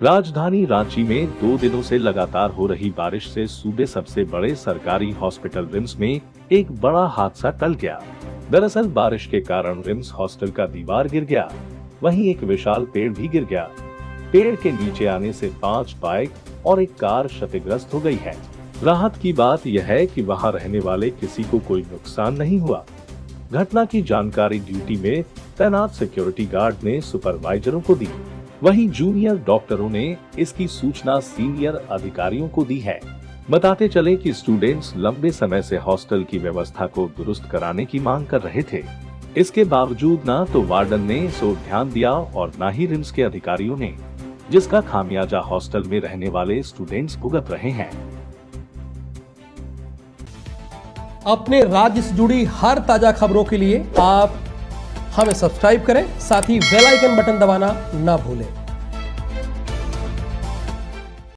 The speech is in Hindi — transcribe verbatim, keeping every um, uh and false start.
राजधानी रांची में दो दिनों से लगातार हो रही बारिश से सूबे सबसे बड़े सरकारी हॉस्पिटल रिम्स में एक बड़ा हादसा टल गया। दरअसल बारिश के कारण रिम्स हॉस्टल का दीवार गिर गया, वहीं एक विशाल पेड़ भी गिर गया। पेड़ के नीचे आने से पांच बाइक और एक कार क्षतिग्रस्त हो गई है। राहत की बात यह है कि वहां रहने वाले किसी को कोई नुकसान नहीं हुआ। घटना की जानकारी ड्यूटी में तैनात सिक्योरिटी गार्ड ने सुपरवाइजरों को दी, वहीं जूनियर डॉक्टरों ने इसकी सूचना सीनियर अधिकारियों को दी है। बताते चले कि स्टूडेंट्स लंबे समय से हॉस्टल की व्यवस्था को दुरुस्त कराने की मांग कर रहे थे। इसके बावजूद न तो वार्डन ने इस ओर ध्यान दिया और न ही रिम्स के अधिकारियों ने, जिसका खामियाजा हॉस्टल में रहने वाले स्टूडेंट्स भुगत रहे हैं। अपने राज्य से जुड़ी हर ताजा खबरों के लिए आप हमें सब्सक्राइब करें, साथ ही बेल आइकन बटन दबाना ना भूलें।